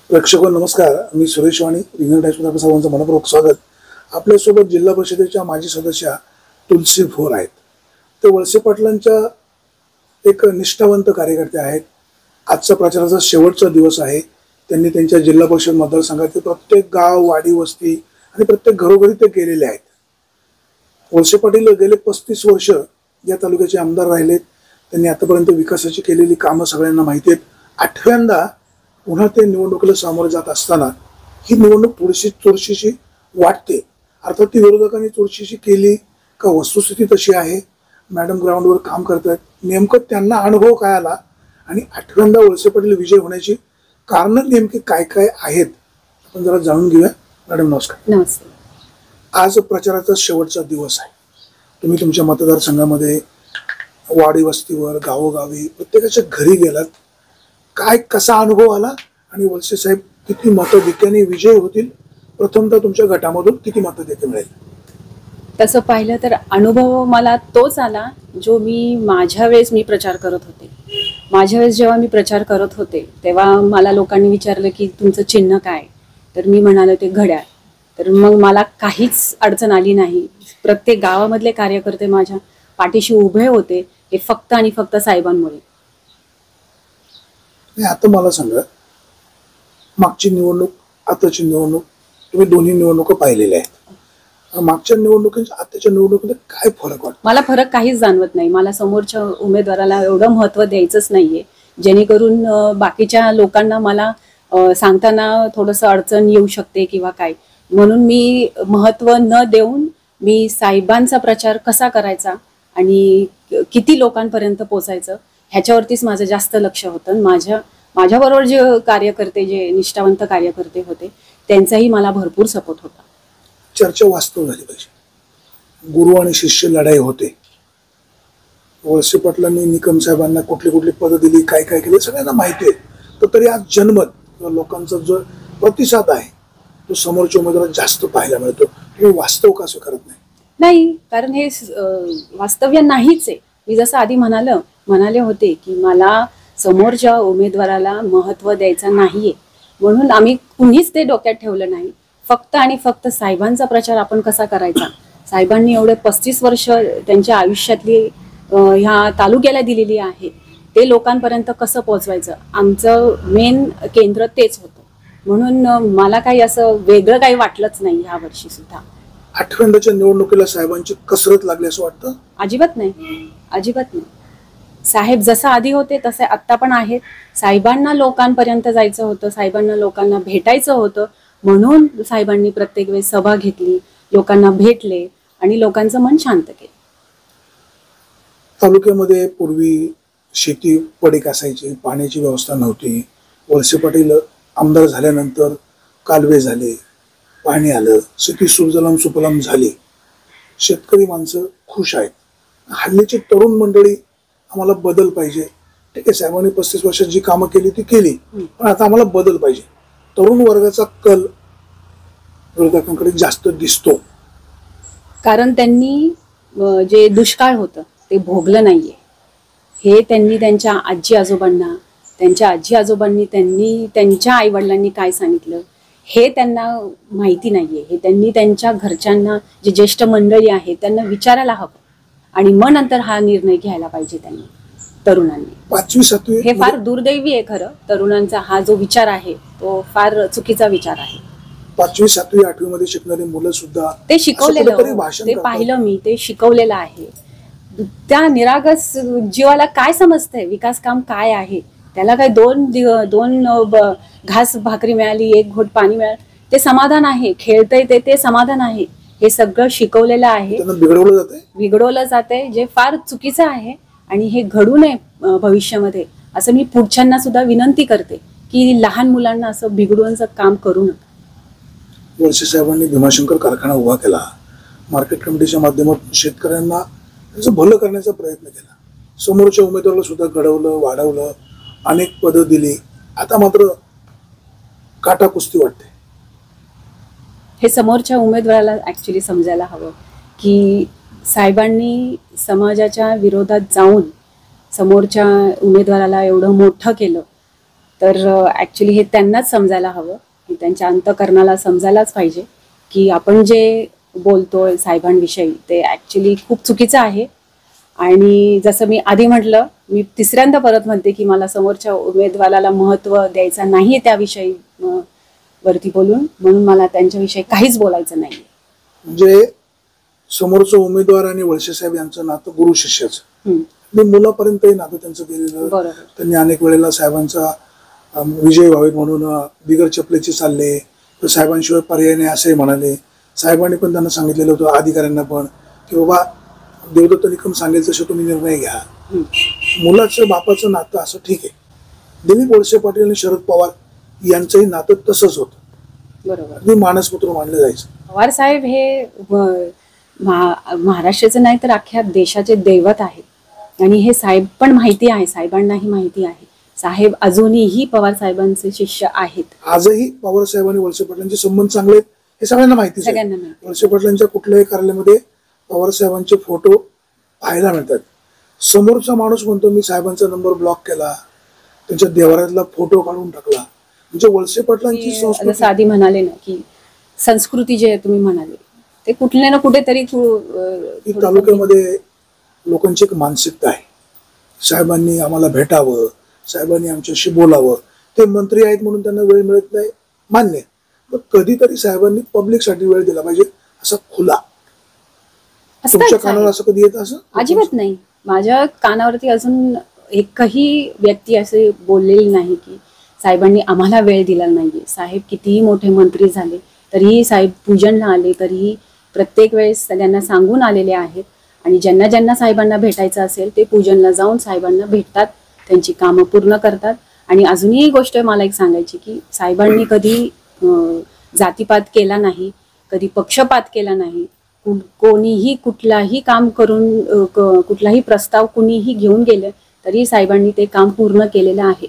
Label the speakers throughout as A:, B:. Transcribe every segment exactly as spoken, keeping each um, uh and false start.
A: प्रेक्षको नमस्कार, मी सुरेश वाणी, रिंगण टाइम्समध्ये आपल्या सर्वांचं मनपूर्वक स्वागत. आपल्यासोबत जिल्हा परिषदेच्या माजी सदस्या तुलसी भोर आहेत. ते वळसे पाटलांच्या एक निष्ठावंत कार्यकर्ते आहेत. आजचा प्रचाराचा शेवटचा दिवस आहे. त्यांनी त्यांच्या जिल्हा परिषद मतदारसंघातील प्रत्येक गाव, वाडी, वस्ती आणि प्रत्येक घरोघरी ते गेलेले आहेत. वळसे पाटील गेले पस्तीस वर्ष या तालुक्याचे आमदार राहिलेत. त्यांनी आतापर्यंत विकासाची केलेली कामं सगळ्यांना माहिती आहेत. आठव्यांदा पुन्हा ते निवडणुकीला सामोरे जात असताना ही निवडणूक थोडीशी चुरशीची वाटते. अर्थात ती विरोधकांनी चुरशीची केली का वस्तुस्थिती तशी आहे. मॅडम ग्राउंडवर काम करतात. नेमकं त्यांना अनुभव काय आला आणि आठव्यांदा वळसे पाटील विजय होण्याची कारणं नेमकी काय काय आहेत आपण जरा जाणून घेऊया. मॅडम नमस्कार.
B: नमस्ते.
A: आज प्रचाराचा शेवटचा दिवस आहे. तुम्ही तुमच्या मतदारसंघामध्ये वाडी वस्तीवर, गावोगावी प्रत्येकाच्या घरी गेलात. काय कसा अनुभव आला आणि वळसे साहेब किती मतं विक्याने विजय होतील? प्रथमतः तुमच्या गटामधून किती मतं देखील मिळेल?
B: तसं पाहिलं तर अनुभव मला तोच आला जो मी माझ्या वेळेस मी प्रचार करत होते. माझ्या वेळेस जेव्हा मी प्रचार करत होते तेव्हा मला लोकांनी विचारलं की तुमचं चिन्ह काय, तर मी म्हणाले ते घड्याळ. तर मग मला काहीच अडचण आली नाही. प्रत्येक गावामधले कार्यकर्ते माझ्या पाठीशी उभे होते, हे फक्त आणि फक्त साहेबांमुळे.
A: आता मला सांगा, मागची निवडणूक आताची निवडणूक तुम्ही दोन्ही निवडणुका पाहिलेल्या आहेत. मागच्या निवडणुकीच्या आताच्या निवडणुकीत काय फरक वाटतो?
B: मला फरक काहीच जाणवत नाही. मला समोरच्या उमेदवाराला एवढं महत्त्व द्यायचंच नाहीये जेणेकरून बाकीच्या लोकांना मला सांगताना थोडंसं अडचण येऊ शकते किंवा काय. म्हणून मी महत्त्व न देऊन मी साहेबांचा प्रचार कसा करायचा आणि किती लोकांपर्यंत पोचायचं ह्याच्यावरतीच माझं जास्त लक्ष होतं. माझ्या माझ्याबरोबर जे कार्यकर्ते, जे निष्ठावंत कार्यकर्ते होते, त्यांचाही मला भरपूर सपोर्ट होता.
A: चर्चा वास्तव झाली पाहिजे. गुरु आणि शिष्य लढाई होते. वळसे पाटलांनी निकम साहेबांना कुठली कुठली पदं दिली, काय काय केले सगळ्यांना माहिती आहे. तर तरी आज जनमत किंवा लोकांचा जो प्रतिसाद आहे तो समोरच्या उमेदवारात जास्त पाहायला मिळतो. तुम्ही वास्तव का स्वीकारत नाही?
B: नाही, कारण हे वास्तव्य नाहीच आहे. मी जसं आधी म्हणालं म्हणाले होते की मला समोरच्या उमेदवाराला महत्त्व द्यायचं नाहीये, म्हणून आम्ही कुणीच ते डोक्यात ठेवलं नाही. फक्त आणि फक्त साहेबांचा प्रचार आपण कसा करायचा. साहेबांनी एवढे पस्तीस वर्ष त्यांच्या आयुष्यातली ह्या तालुक्याला दिलेली आहे, ते लोकांपर्यंत कसं पोहोचवायचं, आमचं मेन केंद्र तेच होतं. म्हणून मला काही असं वेगळं काही वाटलंच नाही ह्या वर्षी सुद्धा.
A: आठव्यांदाच्या निवडणुकीला साहेबांची कसरत लागली असं वाटतं?
B: अजिबात नाही, अजिबात नाही. साहेब जसं आधी होते तसे आत्ता पण आहेत. साहेबांना लोकांपर्यंत जायचं होतं, साहेबांना लोकांना भेटायचं होतं, म्हणून साहेबांनी प्रत्येक वेळेस सभा घेतली, लोकांना भेटले आणि लोकांचं मन शांत केलं.
A: तालुक्यामध्ये पूर्वी शेती पडीक असायची, पाण्याची व्यवस्था नव्हती. वळसे पाटील आमदार झाल्यानंतर कालवे झाले, पाणी आलं, शेती सुजलाम सुफलाम झाली. शेतकरी माणसं खुश आहेत. हल्लीची तरुण मंडळी आम्हाला बदल पाहिजे. ठीक आहे, साहेबांनी पस्तीस वर्षात जी कामं केली ती केली, पण आता आम्हाला बदल पाहिजे. तरुण वर्गाचा कल विरोधकांकडे जास्त दिसतो.
B: कारण त्यांनी जे दुष्काळ होतं ते भोगलं नाहीये. हे त्यांनी त्यांच्या आजी आजोबांना त्यांच्या आजी आजोबांनी त्यांनी त्यांच्या आईवडिलांनी काय सांगितलं हे त्यांना माहिती नाहीये. हे त्यांनी त्यांच्या घरच्यांना, जे ज्येष्ठ मंडळी आहे त्यांना विचारायला हवं आणि मग नंतर हा निर्णय घ्यायला पाहिजे त्यांनी, तरुणांनी.
A: पाचवी सातवी
B: हे फार दुर्दैवी आहे खरं. तरुणांचा हा जो विचार आहे तो फार चुकीचा विचार आहे.
A: पाचवी सातवी आठवी मध्ये शिकणारी मुलं सुद्धा
B: ते शिकवलेलं, ते पाहिलं मी, ते शिकवलेलं आहे. त्या निरागस जीवाला काय समजतंय विकास काम काय आहे. त्याला काय दोन दोन घास भाकरी मिळाली, एक घोट पाणी मिळालं, ते समाधान आहे. खेळतंय ते ते समाधान आहे. हे सगळं शिकवलेलं आहे,
A: बिघडवलं जाते
B: बिघडवलं जाते जे फार चुकीचं आहे आणि हे घडू नये भविष्यामध्ये, असं मी पुढच्यांना सुद्धा विनंती करते की लहान मुलांना असं बिघडवण्याचं काम करू नका.
A: वळसे साहेबांनी भीमाशंकर कारखाना उभा केला. मार्केट कमिटीच्या माध्यमातून शेतकऱ्यांना त्याचं भलं करण्याचा प्रयत्न केला. समोरच्या उमेदवाराला सुद्धा घडवलं, वाढवलं, अनेक पदं दिली. आता मात्र काटा कुस्ती वाटते.
B: हे समोरच्या उमेदवाराला ऍक्च्युली समजायला हवं की साहेबांनी समाजाच्या विरोधात जाऊन समोरच्या उमेदवाराला एवढं मोठं केलं तर ॲक्च्युली हे त्यांनाच समजायला हवं, की त्यांच्या अंतःकरणाला समजायलाच पाहिजे की आपण जे बोलतोय साहेबांविषयी ते ॲक्च्युली खूप चुकीचं आहे. आणि जसं मी आधी म्हटलं, मी तिसऱ्यांदा परत म्हणते की मला समोरच्या उमेदवाराला महत्त्व द्यायचं नाही त्याविषयी वरती बोलून, म्हणून मला त्यांच्याविषयी काहीच बोलायचं नाही.
A: म्हणजे समोरचा उमेदवार आणि वळसे साहेब यांचं नातं गुरु शिष्याचं, मी मुलापर्यंतही नातं त्यांचं केलेलं.
B: बरोबर.
A: त्यांनी अनेक वेळेला साहेबांचा विजय व्हावेत म्हणून बिगर चपलेचे चालले, तर साहेबांशिवाय पर्याय नाही असंही म्हणाले. साहेबांनी पण त्यांना सांगितलेलं होतं, अधिकाऱ्यांना पण, की बाबा देवदत्त निकम सांगेल तसे तुम्ही निर्णय घ्या. मुलाचं बापाचं नातं असं ठीक आहे. दिलीप वळसे पाटील आणि शरद पवार यांचंही नातं तसंच होतं.
B: बरोबर.
A: अगदी मानसपुत्र मानलं जायचं.
B: पवार साहेब हे महाराष्ट्राचं नाही तर अख्ख्या देशाचे दैवत आहेत. आणि हे साहेब पण माहिती आहे, साहेबांनाही माहिती आहे. साहेब अजूनही पवार साहेबांचे शिष्य आहेत.
A: आजही पवार साहेब आणि वळसे पाटलांचे संबंध चांगले आहेत हे सगळ्यांना माहिती आहे.
B: सगळ्यांना माहिती.
A: वळसे पाटलांच्या कुठल्याही कार्यालयामध्ये पवार साहेबांचे फोटो पाहायला मिळतात. समोरचा माणूस म्हणतो मी साहेबांचा नंबर ब्लॉक केला, त्यांच्या देवाऱ्यातला फोटो काढून टाकला. म्हणजे वळसे पाटलांची संस्कृती,
B: जसं आधी म्हणाले ना की संस्कृती जे तुम्ही म्हणाले ते कुठल्या ना कुठेतरी
A: तालुक्यामध्ये लोकांची एक मानसिकता आहे, साहेबांनी आम्हाला भेटावं, साहेबांनी आमच्याशी बोलावं. ते मंत्री आहेत म्हणून त्यांना वेळ मिळत नाही, मान्य. पण कधीतरी साहेबांनी पब्लिकसाठी वेळ दिला पाहिजे, असा खुला. तुमच्या कानावर असं कधी येत? असं
B: अजिबात नाही. माझ्या कानावरती अजून एकही व्यक्ती असे बोललेली नाही की साहेबांनी आम्हाला वेळ दिला नाहीये. साहेब कितीही मोठे मंत्री झाले तरीही साहेब पूजनला आले, तरीही प्रत्येक वेळेस सगळ्यांना सांगून आलेले आहेत. आणि ज्यांना ज्यांना साहेबांना भेटायचं असेल ते पूजनला जाऊन साहेबांना भेटतात, त्यांची कामं पूर्ण करतात. आणि अजूनही गोष्ट मला एक सांगायची की साहेबांनी कधी जातीपात केला नाही, कधी पक्षपात केला नाही. कोणीही कुठलाही काम करून, कुठलाही प्रस्ताव कुणीही घेऊन गेले तरी साहेबांनी ते काम पूर्ण केलेलं आहे.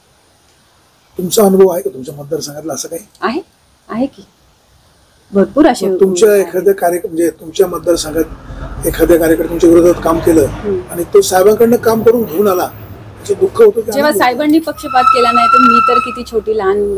A: तुमचा अनुभव आहे का तुमच्या मतदारसंघातला असं काही?
B: आहे आहे की भरपूर असे.
A: तुमच्या एखाद्या कार्यक्रम म्हणजे तुमच्या मतदारसंघात एखाद्या कार्यक्रम तुमच्या विरोधात काम केलं आणि तो साहेबांकडनं काम करून घेऊन आला, त्याचं दुःख होतं?
B: जेव्हा साहेबांनी पक्षपात केला नाही तर मी तर किती छोटी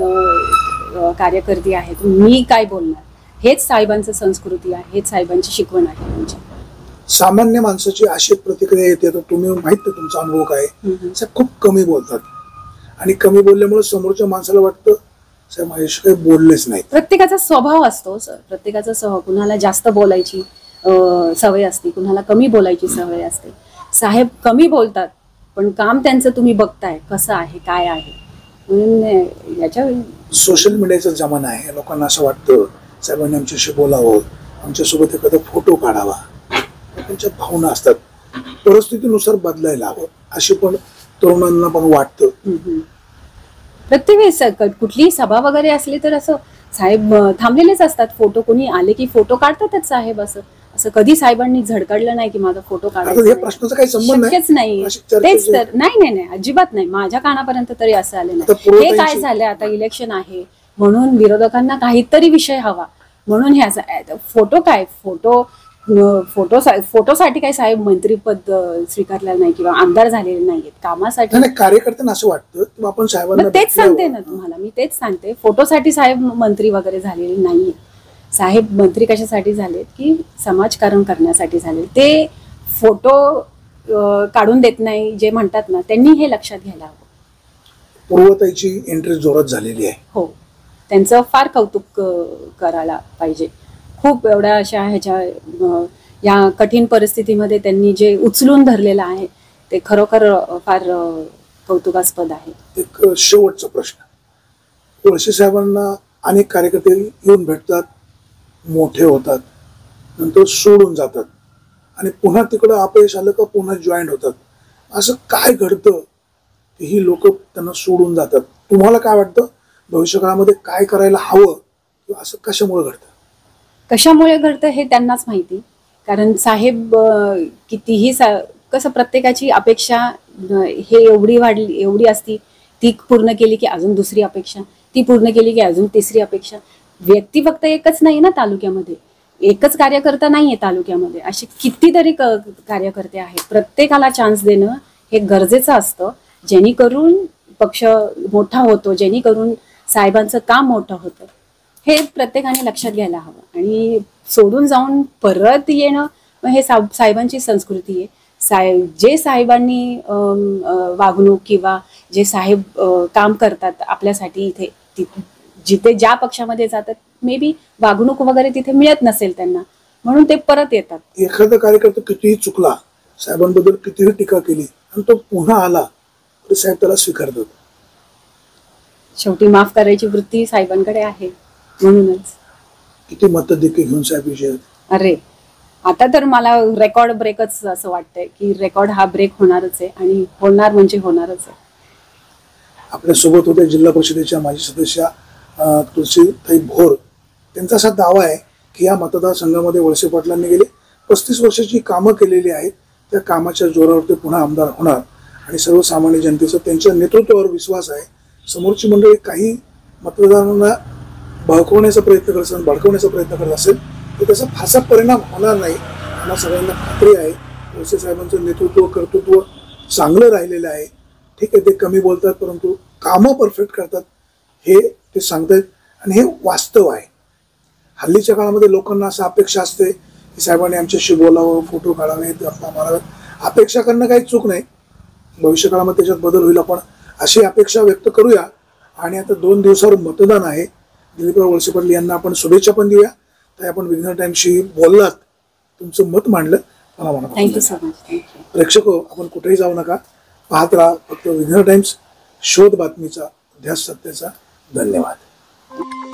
B: लहान कार्यकर्ती आहे, मी काय बोलणार? हेच साहेबांचं संस्कृती आहे, हेच साहेबांची शिकवण आहे आमची.
A: सामान्य माणसाची अशी प्रतिक्रिया येते, तर तुम्ही माहित नाही तुमचा अनुभव काय, खूप कमी बोलतात आणि कमी बोलल्यामुळे समोरच्या माणसाला वाटतं साहेब माझ्याशी काही बोललेच नाही.
B: प्रत्येकाचा स्वभाव असतो सर, प्रत्येकाचा स्वभाव. कुणाला जास्त बोलायची सवय असते, कुणाला कमी बोलायची सवय असते. साहेब कमी बोलतात पण काम त्यांचं तुम्ही बघताय कसं आहे, काय आहे. म्हणून याच्या
A: सोशल मीडियाचा जमाना आहे, लोकांना असं वाटतं साहेबांनी आमच्याशी बोलावं, आमच्यासोबत एखादा फोटो काढावा. त्यांच्या भावना असतात, परिस्थितीनुसार बदलायला हवं अशी पण तरुणांना पण वाटतं.
B: प्रत्येक वेळेस कुठलीही सभा वगैरे असली तर असं साहेब थांबलेलेच असतात. फोटो कोणी आले की फोटो काढतातच साहेब. असं असं कधी साहेबांनी झडकाडलं नाही की माझा फोटो काढायचा.
A: प्रश्नाचा काही संबंध
B: नाही. तेच तर नाही नाही नाही अजिबात नाही. माझ्या कानापर्यंत तरी असं आले नाही. हे काय झालंय, आता इलेक्शन आहे म्हणून विरोधकांना काहीतरी विषय हवा म्हणून हे असं फोटो काय फोटो फोटो फोटोसाठी काही साहेब मंत्रीपद स्वीकारलेलं नाही किंवा आमदार झालेले नाहीत. कामासाठी
A: कार्यकर्त्यांना असं वाटतं की आपण साहेबांना
B: तेच सांगते ना तुम्हाला, मी तेच सांगते. फोटोसाठी साहेब मंत्री वगैरे झालेले नाहीये. साहेब मंत्री कशासाठी झालेत की समाजकारण करण्यासाठी झाले. ते फोटो काढून देत नाही जे म्हणतात ना, त्यांनी हे लक्षात घ्यायला हवं.
A: पूर्वताईची एंट्री जोरात झालेली आहे.
B: हो, त्यांचं फार कौतुक करायला पाहिजे. खूप एवढ्या अशा ह्याच्या या कठीण परिस्थितीमध्ये त्यांनी जे उचलून धरलेलं आहे ते खरोखर फार कौतुकास्पद आहे.
A: एक शेवटचा प्रश्न, वळसे साहेबांना अनेक कार्यकर्ते येऊन भेटतात, मोठे होतात, नंतर सोडून जातात आणि पुन्हा तिकडं अपयश आलं का पुन्हा जॉईंट होतात. असं काय घडतं की ही लोक त्यांना सोडून जातात? तुम्हाला काय वाटतं भविष्यकाळामध्ये काय करायला हवं किंवा असं कशामुळे घडतं?
B: कशामुळे घडतं हे त्यांनाच माहिती. कारण साहेब कितीही सा कसं प्रत्येकाची अपेक्षा हे एवढी वाढली एवढी असती, ती पूर्ण केली की अजून दुसरी अपेक्षा, ती पूर्ण केली की अजून तिसरी अपेक्षा. व्यक्ती फक्त एकच नाही ना तालुक्यामध्ये, एकच कार्यकर्ता नाहीये तालुक्यामध्ये, असे कितीतरी कार्यकर्ते आहेत. प्रत्येकाला चान्स देणं हे गरजेचं असतं जेणेकरून पक्ष मोठा होतो, जेणेकरून साहेबांचं काम मोठं होतं, हे प्रत्येकाने लक्षात घ्यायला हवं. आणि सोडून जाऊन परत येणं हे साहेब साहेबांची संस्कृती आहे. साहेब जे साहेबांनी अम, अ, वागणूक किंवा जे साहेब अ, काम करतात आपल्यासाठी इथे, ति- जिथे ज्या पक्षामध्ये जातात, मे बी वागणूक वगैरे तिथे मिळत नसेल त्यांना, म्हणून ते परत येतात.
A: एखादा कार्यकर्ता कितीही चुकला, साहेबांबद्दल कितीही टीका केली आणि तो पुन्हा आला तरी साहेब त्याला स्वीकारतात.
B: शेवटी माफ करायची वृत्ती साहेबांकडे आहे. म्हणूनच
A: किती मतं देखील घेऊन साहेब विजय.
B: अरे आता तर मला रेकॉर्ड ब्रेकच असं वाटतंय की रेकॉर्ड हा ब्रेक होणारच आहे आणि होणार म्हणजे होणारच आहे.
A: आपल्या सोबत होत्या जिल्हा परिषदेच्या माजी सदस्या अ, तुलसीताई भोर. त्यांचा असा दावा आहे की या मतदारसंघामध्ये वळसे पाटलांनी गेले पस्तीस वर्षाची कामं केलेली आहेत. त्या कामाच्या जोरावर ते पुन्हा आमदार होणार आणि सर्वसामान्य जनतेचा त्यांच्या नेतृत्वावर विश्वास आहे. समोरची मंडळी काही मतदारांना भडकवण्याचा प्रयत्न करत असेल भडकवण्याचा प्रयत्न करत असेल तर त्याचा फारसा परिणाम होणार नाही. आम्हाला सगळ्यांना खात्री आहे वळसे साहेबांचं नेतृत्व कर्तृत्व चांगलं राहिलेलं आहे. ठीक आहे, ते कमी बोलतात परंतु कामं परफेक्ट करतात हे ते सांगतायत आणि हे वास्तव आहे. हल्लीच्या काळामध्ये लोकांना असं अपेक्षा असते की साहेबांनी आमच्याशी बोलावं, फोटो काढावेत, गप्पा मारावेत. अपेक्षा करणं काही चूक नाही. भविष्य काळामध्ये त्याच्यात बदल होईल. आपण अशी अपेक्षा व्यक्त करूया. आणि आता दोन दिवसावर मतदान आहे. दिलीपराव वळसे पाटील यांना आपण शुभेच्छा पण देऊया. तर आपण विघ्नर टाइम्सशी बोललात, तुमचं मत मांडलं, मला म्हणा.
B: Thank you so much. थँक्यू.
A: प्रेक्षक हो, आपण कुठेही जाऊ नका, पाहत राहा फक्त विघ्नर टाइम्स, शोध बातमीचा, ध्यास सत्याचा. धन्यवाद.